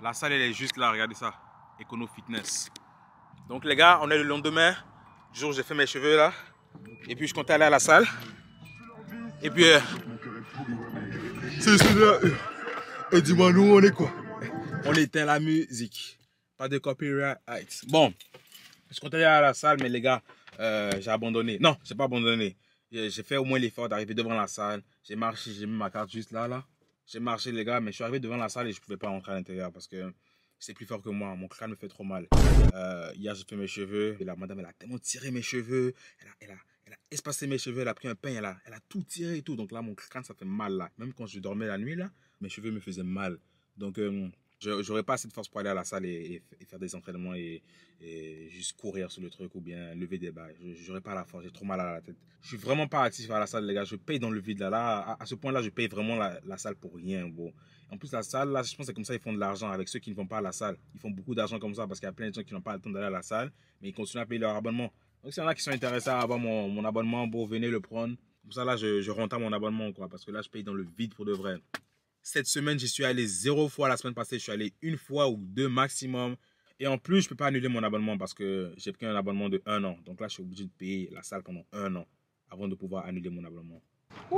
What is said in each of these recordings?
La salle, elle est juste là, regardez ça. Econo Fitness. Donc les gars, on est le lendemain du jour où j'ai fait mes cheveux là. Et puis je comptais aller à la salle. Et puis... c'est celui-là. Et dis-moi, nous, on est quoi? On éteint la musique. Pas de copyright. Bon, je comptais aller à la salle, mais les gars, j'ai abandonné. Non, j'ai pas abandonné. J'ai fait au moins l'effort d'arriver devant la salle. J'ai marché, j'ai mis ma carte juste là. J'ai marché les gars, mais je suis arrivé devant la salle et je pouvais pas rentrer à l'intérieur parce que c'est plus fort que moi. Mon crâne me fait trop mal. Hier, j'ai fait mes cheveux. Et la madame, elle a tellement tiré mes cheveux. Elle a espacé mes cheveux. Elle a pris un pain. Elle a tout tiré et tout. Donc là, mon crâne, ça fait mal là. Même quand je dormais la nuit là, mes cheveux me faisaient mal. Donc, j'aurais pas assez de force pour aller à la salle et faire des entraînements et juste courir sur le truc ou bien lever des barres. J'aurais pas la force, j'ai trop mal à la tête. Je suis vraiment pas actif à la salle, les gars. Je paye dans le vide là. À ce point-là, je paye vraiment la salle pour rien, bon. En plus, la salle, là, je pense que c'est comme ça qu'ils font de l'argent avec ceux qui ne vont pas à la salle. Ils font beaucoup d'argent comme ça parce qu'il y a plein de gens qui n'ont pas le temps d'aller à la salle, mais ils continuent à payer leur abonnement. Donc, s'il y en a qui sont intéressés à avoir mon abonnement, bon, venez le prendre. Comme ça, là, je rentends mon abonnement, quoi, parce que là, je paye dans le vide pour de vrai. Cette semaine, j'y suis allé 0 fois. La semaine passée, je suis allé 1 fois ou 2 maximum. Et en plus, je ne peux pas annuler mon abonnement parce que j'ai pris un abonnement de 1 an. Donc là, je suis obligé de payer la salle pendant 1 an avant de pouvoir annuler mon abonnement. Ouh!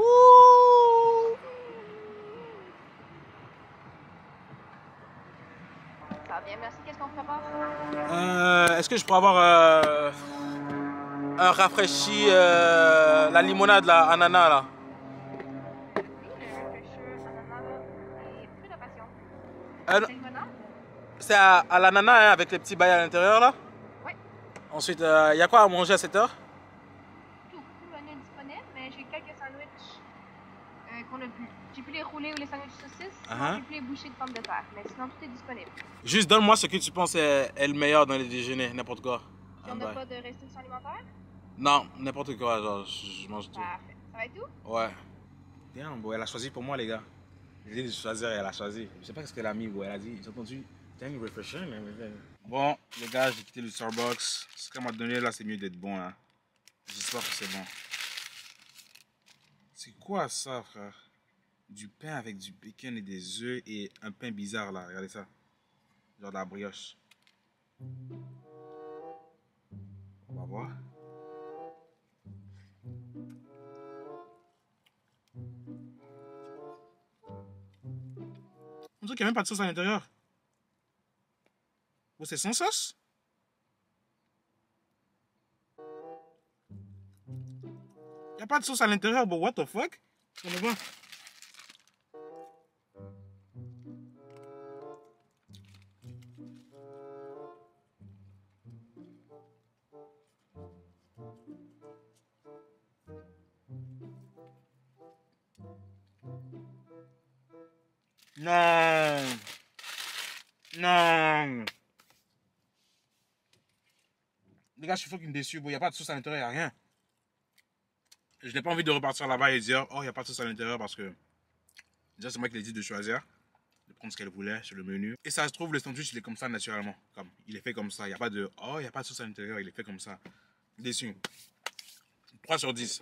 Ça va bien, merci. Qu'est-ce qu'on prépare? Est-ce que je pourrais avoir un rafraîchi, la limonade, la ananas là? C'est à l'ananas hein, avec les petits bails à l'intérieur là. Oui. Ensuite, il y a quoi à manger à cette heure? Tout le menu est disponible, mais j'ai quelques sandwichs qu'on a plus. J'ai plus les roulés ou les sandwichs saucisses, j'ai plus les bouchées de pommes de terre, mais sinon tout est disponible. Juste donne-moi ce que tu penses est le meilleur dans les déjeuners, n'importe quoi. Si on n'a pas de restrictions alimentaires? Non, n'importe quoi, genre je mange tout. Parfait. Ça va être tout? Ouais. Bien, bon, elle a choisi pour moi les gars. J'ai dit de choisir et elle a choisi. Je sais pas ce qu'elle a mis, bon, elle a dit, j'ai entendu. Bon, les gars, j'ai quitté le Starbucks. Ce qu'elle m'a donné là, c'est mieux d'être bon. Hein. J'espère que c'est bon. C'est quoi ça, frère? Du pain avec du bacon et des œufs et un pain bizarre là. Regardez ça. Genre de la brioche. On va voir. On dirait qu'il n'y a même pas de sauce à l'intérieur. Oh, c'est sans sauce? Il n'y a pas de sauce à l'intérieur, but what the fuck? On va voir. Non. Non. Les gars, je suis fucking déçu. Il n'y a pas de sauce à l'intérieur, il n'y a rien. Je n'ai pas envie de repartir là-bas et dire, oh, il n'y a pas de sauce à l'intérieur parce que déjà, c'est moi qui l'ai dit de choisir, de prendre ce qu'elle voulait sur le menu. Et ça se trouve, le sandwich, il est comme ça naturellement. Comme, il est fait comme ça. Il n'y a pas de, oh, il n'y a pas de sauce à l'intérieur, il est fait comme ça. Déçu. 3 sur 10.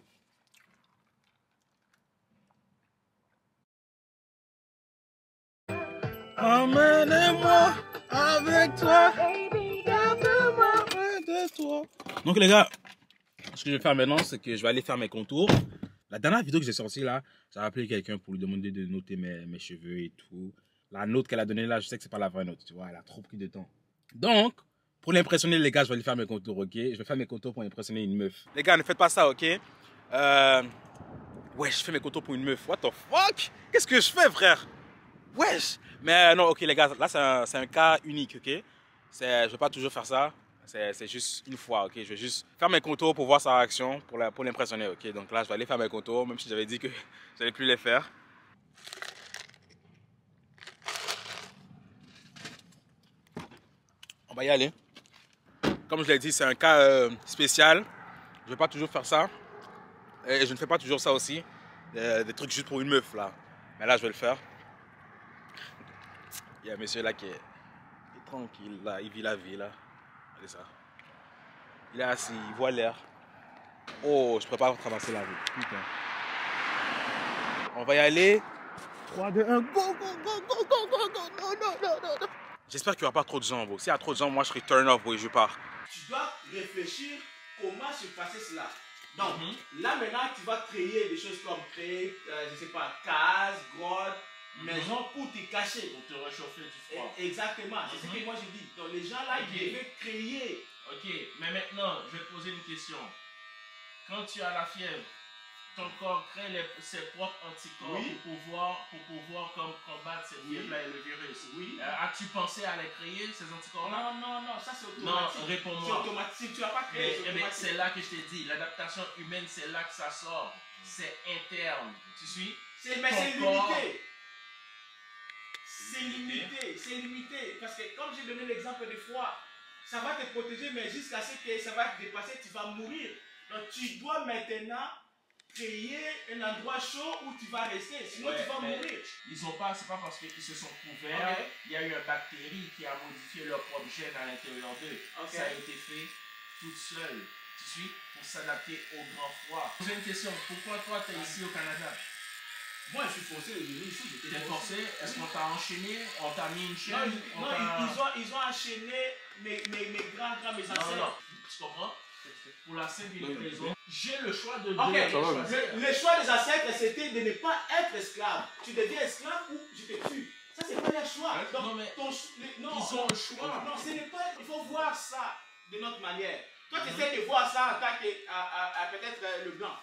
Emmène-moi avec toi. Baby, garde-moi près de toi. Donc les gars, ce que je vais faire maintenant, c'est que je vais aller faire mes contours. La dernière vidéo que j'ai sortie là, j'ai appelé quelqu'un pour lui demander de noter mes cheveux et tout. La note qu'elle a donnée là, je sais que c'est pas la vraie note, tu vois, elle a trop pris de temps. Donc, pour l'impressionner les gars, je vais aller faire mes contours, ok? Je vais faire mes contours pour impressionner une meuf. Les gars, ne faites pas ça, ok? Ouais, je fais mes contours pour une meuf. What the fuck? Qu'est-ce que je fais, frère? Wesh! Mais non, ok les gars, là c'est un cas unique, ok? Je vais pas toujours faire ça, c'est juste une fois, ok? Je vais juste faire mes contours pour voir sa réaction, pour l'impressionner, ok? Donc là, je vais aller faire mes contours, même si j'avais dit que j'allais plus les faire. On va y aller. Comme je l'ai dit, c'est un cas spécial. Je vais pas toujours faire ça. Et je ne fais pas toujours ça aussi. Des trucs juste pour une meuf, là. Mais là, je vais le faire. Il y a un monsieur là qui est tranquille, là, il vit la vie là. Regardez ça. Il est assis, il voit l'air. Oh, je prépare pour traverser la rue. Putain. On va y aller. 3, 2, 1, go, go, go, go, go, go, go, go, go, go, go. J'espère qu'il n'y aura pas trop de gens, bro. S'il y a trop de gens, moi je serai turn off, bro, et je pars. Tu dois réfléchir comment se passer cela. Donc, là maintenant, tu vas créer des choses comme créer, je sais pas, cases, grottes, maisons pour te cacher. Pour te réchauffer du froid. Exactement, c'est ce que moi je dis. Donc, les gens là, ils devaient créer. Ok, mais maintenant, je vais te poser une question. Quand tu as la fièvre, ton corps crée ses propres anticorps pour pouvoir combattre cette fièvre-là et le virus. Oui. As-tu pensé à les créer, ces anticorps-là? Non, ça c'est automatique. Non, réponds-moi. C'est automatique, tu n'as pas créé. C'est là que je t'ai dit, l'adaptation humaine, c'est là que ça sort. C'est interne. Tu suis? Mais c'est limité. C'est limité. Parce que comme j'ai donné l'exemple de froid, ça va te protéger, mais jusqu'à ce que ça va te dépasser, tu vas mourir. Donc tu dois maintenant créer un endroit chaud où tu vas rester, sinon tu vas mourir. Ils ont pas, c'est pas parce qu'ils se sont couverts, il y a eu une bactérie qui a modifié leur propre gène à l'intérieur d'eux. Ça a été fait toute seule, tu suis, pour s'adapter au grand froid. J'ai une question, pourquoi toi tu es ici au Canada? Moi je suis forcé de venir ici. Tu es forcé? Est-ce qu'on t'a enchaîné? On t'a mis une chaîne? Non, ils ont enchaîné mes grands, mes ancêtres. Non, tu comprends? Pour la simple raison, j'ai le choix de choisir. Le choix des ancêtres, c'était de ne pas être esclave. Tu deviens esclave ou je te tue. Ça, c'est pas leur choix. Donc, non, mais ils ont le choix. Non, ce n'est pas. Il faut voir ça de notre manière. Toi, tu essaies de voir ça en tant que peut-être le blanc.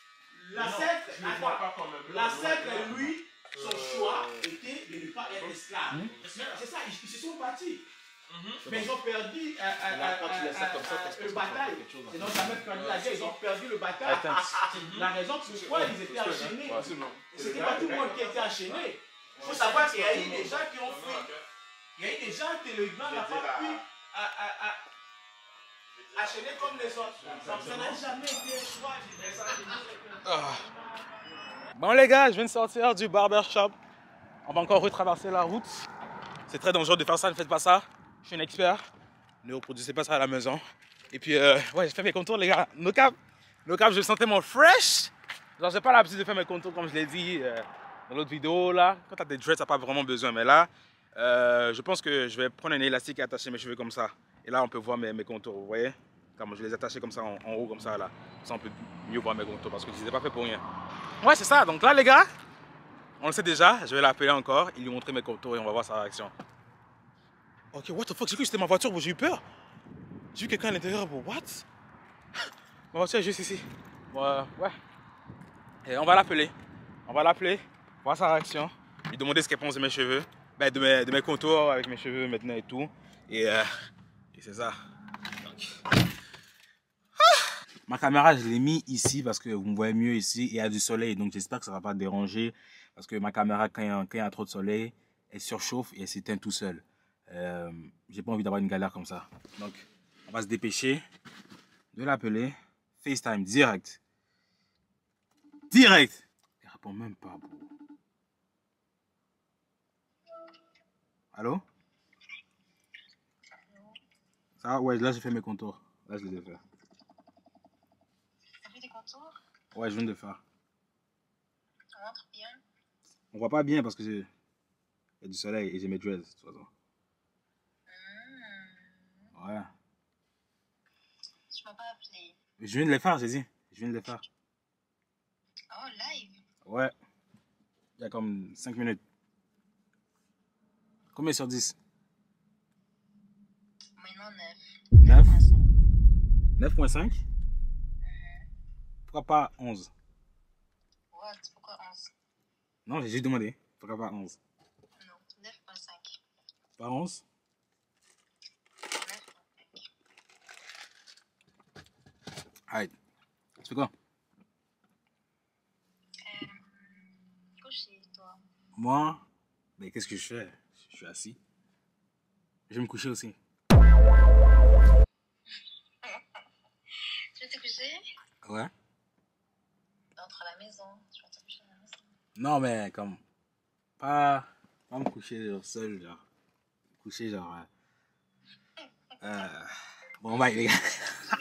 L'ancêtre, lui, son choix était de ne pas être esclave. C'est ça, ils se sont battus. Mais ils ont perdu le bataille. Ils n'ont jamais perdu la guerre, ils ont perdu le bataille. La raison pourquoi ils étaient enchaînés, c'était pas tout le monde qui était enchaîné. Il faut savoir qu'il y a eu des gens qui ont fui. Il y a eu des gens que le blanc n'a pas pu enchaîner comme les autres. Donc ça n'a jamais été un choix. Bon les gars, je viens de sortir du barbershop. On va encore retraverser la route. C'est très dangereux de faire ça, ne faites pas ça. Je suis un expert. Ne reproduisez pas ça à la maison. Et puis, ouais, j'ai fait mes contours, les gars. No cap, je me sentais mon fresh. Genre, j'ai pas l'habitude de faire mes contours comme je l'ai dit dans l'autre vidéo là. Quand t'as des dreads, t'as pas vraiment besoin. Mais là, je pense que je vais prendre un élastique et attacher mes cheveux comme ça. Et là, on peut voir mes contours, vous voyez? Comme je les ai attachés comme ça en haut, comme ça là. Ça, on peut mieux voir mes contours parce que je les ai pas fait pour rien. Ouais, c'est ça. Donc là, les gars, on le sait déjà. Je vais l'appeler encore et lui montrer mes contours et on va voir sa réaction. Ok, what the fuck, j'ai cru que c'était ma voiture, j'ai eu peur. J'ai vu quelqu'un à l'intérieur, what? Ma voiture est juste ici. Ouais. Et on va l'appeler. Voir sa réaction. Lui demander ce qu'elle pense de mes cheveux. Ben, de mes contours avec mes cheveux maintenant et tout. Et c'est ça. Donc. Ma caméra, je l'ai mis ici parce que vous me voyez mieux ici. Et il y a du soleil, donc j'espère que ça ne va pas déranger. Parce que ma caméra, quand il y a trop de soleil, elle surchauffe et elle s'éteint tout seul. J'ai pas envie d'avoir une galère comme ça. Donc, on va se dépêcher de l'appeler. FaceTime direct. Il répond même pas, bro. Allô? Ça va? Ouais, là j'ai fait mes contours. Là je les ai fait. T'as fait tes contours? Ouais, je viens de le faire. On montre bien. On voit pas bien parce que il y a du soleil et j'ai mes dreads de toute façon. Ouais. Tu m'as pas appelé. Je viens de les faire, j'ai dit. Je viens de les faire. Oh, live? Ouais. Il y a comme 5 minutes. Combien sur 10? Maintenant 9. 9? 9.5? Pourquoi pas 11? What? Pourquoi 11? Non, j'ai juste demandé. Pourquoi pas 11? Non, 9.5. Pas 11? Alright. Tu fais quoi? Coucher, toi. Moi? Ben, qu'est-ce que je fais? Je suis assis. Je vais me coucher aussi. Tu veux te coucher? Ouais. Entre à la maison. Tu vas te coucher à la maison. Non, mais comme... Pas me coucher genre, seul, genre. Coucher genre... Bon, bye les gars.